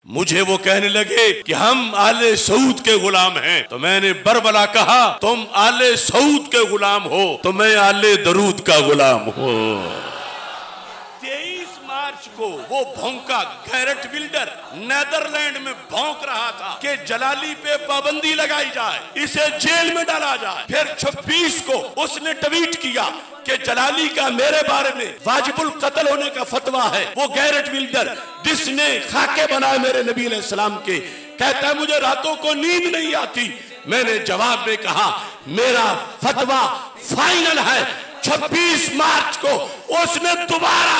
मुझे वो कहने लगे कि हम आले सऊद के गुलाम हैं। तो मैंने बरबला कहा तुम आले सऊद के गुलाम हो तो मैं आले दरूद का गुलाम हूँ। 23 मार्च को वो भौंका गैरेट विल्डर नेदरलैंड में भौंक रहा था कि जलाली पे पाबंदी लगाई जाए, इसे जेल में डाला जाए। फिर 26 को उसने ट्वीट किया कि जलाली का मेरे बारे में वाजिबुल कत्ल होने का फतवा है। वो गैरेट विल्डर जिसने खाके बनाए मेरे नबी अलैहिस्सलाम के, कहता है मुझे रातों को नींद नहीं आती। मैंने जवाब में कहा मेरा फतवा फाइनल है। 26 मार्च को उसने दोबारा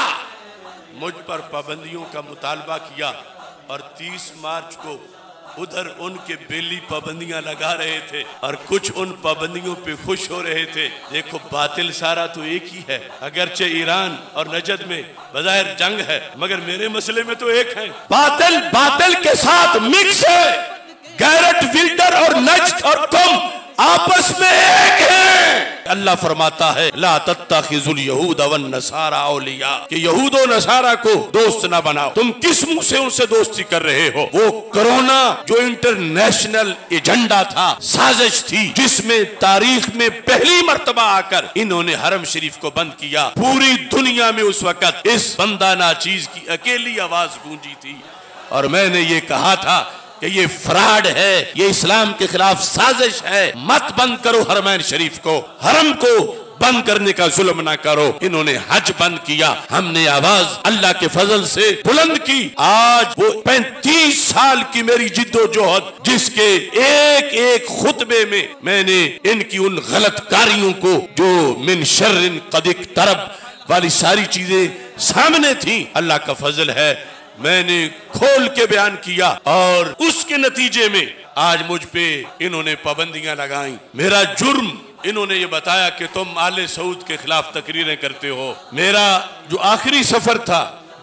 मुझ पर पाबंदियों का मुतालबा किया और 30 मार्च को उधर उनके बेली पाबंदियां लगा रहे थे और कुछ उन पाबंदियों पे खुश हो रहे थे। देखो बातिल सारा तो एक ही है, अगरचे ईरान और नजद में बज़ाहिर जंग है मगर मेरे मसले में तो एक है। बातिल बातिल के साथ मिक्स है। गैरेट विल्डर और नजद और कौम आपस में एक है। अल्लाह फरमाता है ला तत्तखिजुल यहूद वन नसारा औलिया, कि यहूद और नसारा को दोस्त ना बनाओ। तुम किस मुंह से उनसे दोस्ती कर रहे हो? वो कोरोना जो इंटरनेशनल एजेंडा था, साजिश थी, जिसमें तारीख में पहली मर्तबा आकर इन्होंने हरम शरीफ को बंद किया। पूरी दुनिया में उस वक्त इस बंदा नाचीज की अकेली आवाज गूंजी थी और मैंने ये कहा था कि ये फ्रॉड है, ये इस्लाम के खिलाफ साजिश है। मत बंद करो हरमैन शरीफ को, हरम को बंद करने का जुल्म ना करो। इन्होंने हज बंद किया, हमने आवाज अल्लाह के फजल से बुलंद की। आज वो 35 साल की मेरी जिद्दोजहद, जिसके एक एक खुतबे में मैंने इनकी उन गलत कारियों को जो मिन शर्रिन कद इक़्तरब वाली सारी चीजें सामने थी, अल्लाह का फजल है मैंने खोल के बयान किया और उसके नतीजे में आज मुझ पे इन्होंने पाबंदियां लगाई। मेरा जुर्म इन्होंने ये बताया कि तुम आले सऊद के खिलाफ तकरीरें करते हो। मेरा जो आखिरी सफर था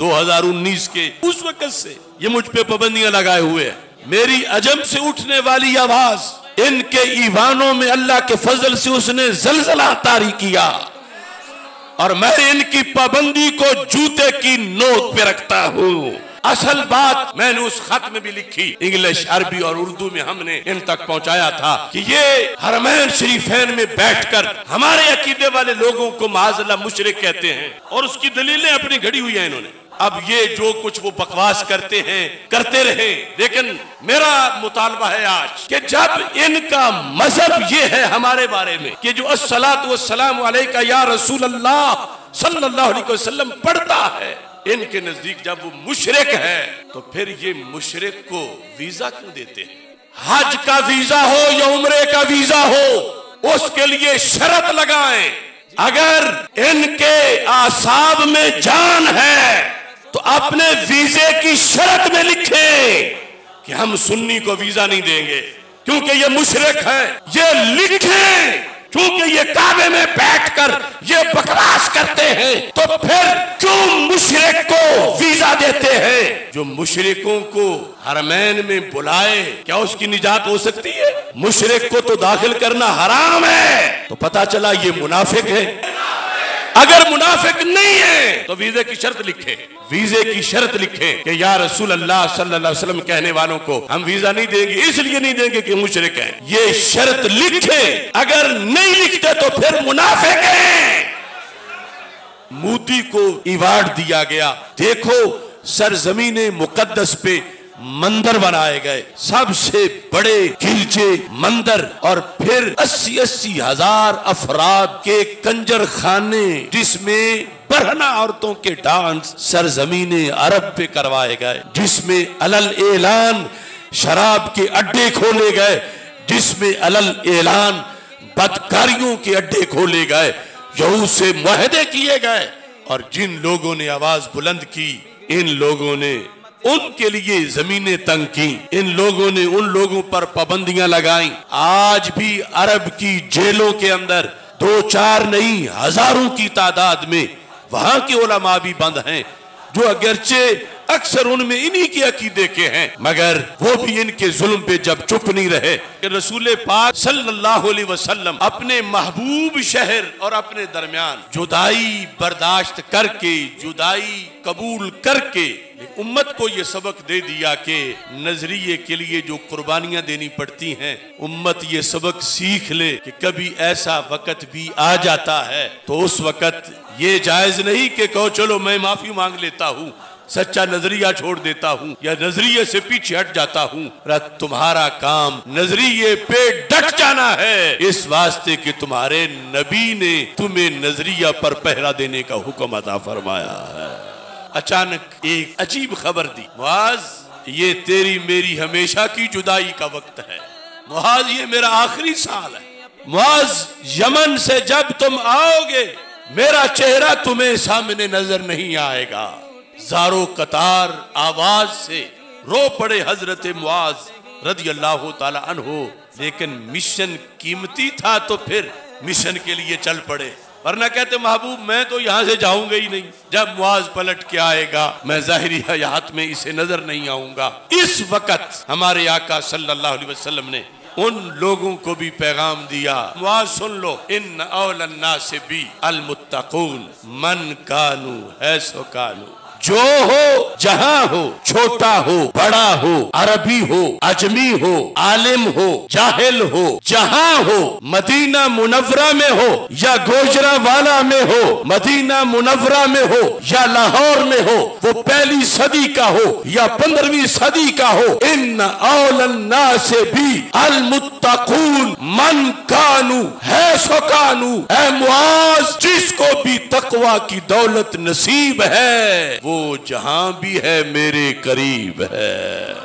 2019 के, उस वक्त से ये मुझ पे पाबंदियां लगाए हुए हैं। मेरी अजम से उठने वाली आवाज इनके ईवानों में अल्लाह के फजल से उसने जलजला तारी किया और मैं इनकी पाबंदी को जूते की नोक पे रखता हूँ। असल बात मैंने उस खत में भी लिखी, इंग्लिश अरबी और उर्दू में हमने इन तक पहुंचाया था कि ये हरमैन शरीफैन में बैठकर हमारे अकीदे वाले लोगों को माज़अल्लाह मुशरिक कहते हैं और उसकी दलीलें अपनी घड़ी हुई है इन्होंने। अब ये जो कुछ वो बकवास करते हैं करते रहे, लेकिन मेरा मुतालबा है आज कि जब इनका मजहब ये है हमारे बारे में कि जो अस्सलातु वस्सलामु अलैका या रसूल अल्लाह सल्लल्लाहु अलैहि वसल्लम पढ़ता है, इनके नजदीक जब वो मुशरिक है तो फिर ये मुशरिक को वीजा क्यों देते हैं? हज का वीजा हो या उम्रे का वीजा हो, उसके लिए शर्त लगाएं। अगर इनके आसाब में जान है तो अपने वीजे की शर्त में लिखे कि हम सुन्नी को वीजा नहीं देंगे क्योंकि ये मुशरिक है। ये लिखें क्योंकि ये काबे में बैठकर ये बकवास करते हैं, तो फिर क्यों मुशरिक को वीजा देते हैं? जो मुशरिकों को हरमैन में बुलाए क्या उसकी निजात हो सकती है? मुशरिक को तो दाखिल करना हराम है। तो पता चला ये मुनाफिक है। अगर मुनाफिक नहीं है तो वीजे की शर्त लिखे, वीजे की शर्त लिखे कि या रसूल अल्लाह सल्लल्लाहु अलैहि वसल्लम कहने वालों को हम वीजा नहीं देंगे, इसलिए नहीं देंगे कि मुशरिक हैं। ये शर्त लिखे, अगर नहीं लिखते तो फिर मुनाफिक हैं। मोदी को अवार्ड दिया गया। देखो सरजमीने मुकद्दस पे मंदिर बनाए गए, सबसे बड़े गिरजे मंदिर, और फिर 80-80 हजार अफराद के कंजर खाने जिसमें बरहना औरतों के डांस सरजमीने अरब पे करवाए गए, जिसमें अलल ऐलान शराब के अड्डे खोले गए, जिसमें अलल ऐलान बदकारियों के अड्डे खोले गए, यहूद से मुआहदे किए गए। और जिन लोगों ने आवाज बुलंद की, इन लोगों ने उनके लिए जमीनें तंग की, इन लोगों ने उन लोगों पर पाबंदियां लगाई। आज भी अरब की जेलों के अंदर 2-4 नहीं हजारों की तादाद में वहां के उलमा भी बंद हैं, जो अगरचे अक्सर उनमें इन्हीं के अकीदे के हैं, मगर वो भी इनके जुल्म पे जब चुप नहीं रहे कि रसूल पाक सल्लल्लाहु अलैहि वसल्लम अपने महबूब शहर और अपने दरमियान जुदाई बर्दाश्त करके, जुदाई कबूल करके, उम्मत को ये सबक दे दिया कि नजरिए के लिए जो कुर्बानियां देनी पड़ती हैं, उम्मत ये सबक सीख ले कि कभी ऐसा वक्त भी आ जाता है तो उस वक्त ये जायज नहीं कि कहो चलो मैं माफी मांग लेता हूँ, सच्चा नजरिया छोड़ देता हूँ या नजरिए से पीछे हट जाता हूँ। तुम्हारा काम नजरिए पे डट जाना है, इस वास्ते कि तुम्हारे नबी ने तुम्हें नजरिया पर पहरा देने का हुक्म अता फरमाया है। अचानक एक अजीब खबर दी, मुआज ये तेरी मेरी हमेशा की जुदाई का वक्त है, मुआज ये मेरा आखिरी साल है, मुआज यमन से जब तुम आओगे मेरा चेहरा तुम्हें सामने नजर नहीं आएगा। ज़ारो कतार आवाज से रो पड़े हजरत मुआज रज़ी अल्लाह ताला अन्हो, लेकिन मिशन कीमती था तो फिर मिशन के लिए चल पड़े, वरना कहते महबूब मैं तो यहाँ से जाऊंगा ही नहीं, जब मुआज पलट के आएगा मैं ज़ाहिरी हयात में इसे नजर नहीं आऊंगा। इस वक्त हमारे आका सल्लल्लाहु अलैहि वसल्लम ने उन लोगों को भी पैगाम दिया, मुआज सुन लो, इन औलन नास बी अल मुत्तकून मन कानू ऐसो कानू, जो हो जहां हो, छोटा हो बड़ा हो, अरबी हो अजमी हो, आलिम हो जाहिल हो, जहां हो, मदीना मुनव्वरा में हो या गोजरावाला में हो, मदीना मुनव्वरा में हो या लाहौर में हो, वो पहली सदी का हो या 15वीं सदी का हो, इन औलन नास भी अल मुत्तकून मन कानू है सो कानू। ऐ मुआज जिसको भी तकवा की दौलत नसीब है वो जहां भी है मेरे करीब है।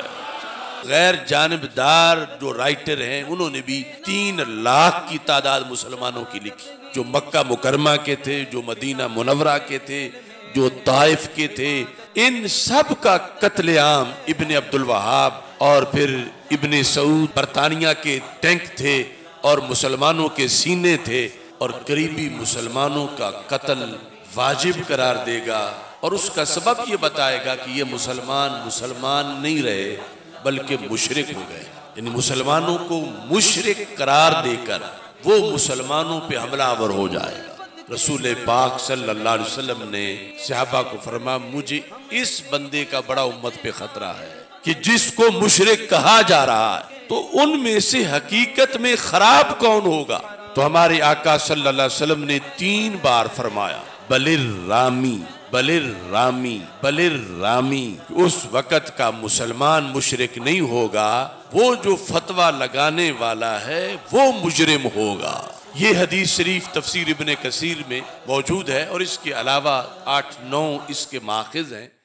गैर जानिबदार जो राइटर हैं उन्होंने भी 3 लाख की तादाद मुसलमानों की लिखी, जो मक्का मुकरमा के थे, जो मदीना मुनव्वरा के थे, जो ताइफ के थे, इन सब का कत्लेआम इब्ने अब्दुल वहाब और फिर इब्ने सऊद बरतानिया के टैंक थे और मुसलमानों के सीने थे, और करीबी मुसलमानों का कत्ल वाजिब करार देगा और उसका सबब ये बताएगा कि ये मुसलमान नहीं रहे बल्कि मुशरिक हो गए, यानी मुसलमानों को मुशरिक करार देकर वो मुसलमानों पे हमलावर हो जाएगा। रसूल पाक सल्लल्लाहु अलैहि वसल्लम ने सहाबा को फरमाया, मुझे इस बंदे का बड़ा उम्मत पे खतरा है कि जिसको मुशरिक कहा जा रहा है तो उनमें से हकीकत में खराब कौन होगा। तो हमारे आका सल्लल्लाहु अलैहि वसल्लम ने 3 बार फरमाया, बलिर रामी बलिर रामी बलिर रामी। उस वक़्त का मुसलमान मुशरिक नहीं होगा, वो जो फतवा लगाने वाला है वो मुजरिम होगा। ये हदीस शरीफ तफसीर इब्ने कसीर में मौजूद है और इसके अलावा 8-9 इसके माखिज़ हैं।